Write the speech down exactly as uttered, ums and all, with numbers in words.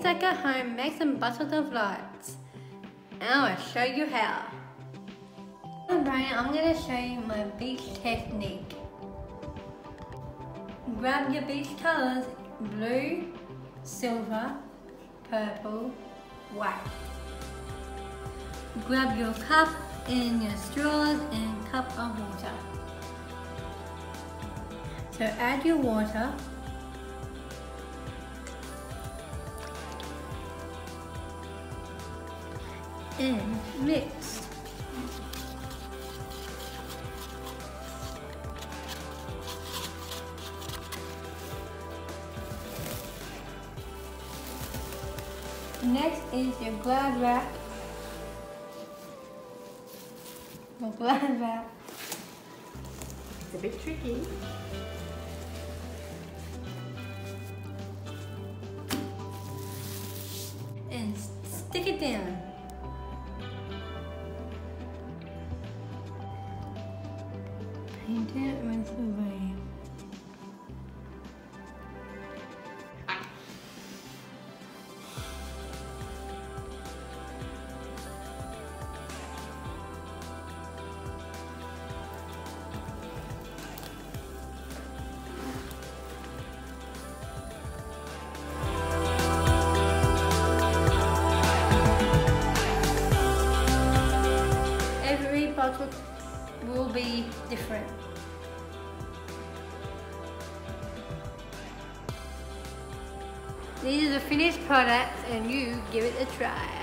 like at home, make some bottles of lights. And I will show you how. Briony, I'm going to show you my beach technique. Grab your beach colours, blue, silver, purple, white. Grab your cup and your straws and cup of water. So add your water. And mix. Next is your glad wrap. Your glad wrap. It's a bit tricky. And stick it down. Paint it with the way. Every bottle will be different. These are the finished products and you give it a try.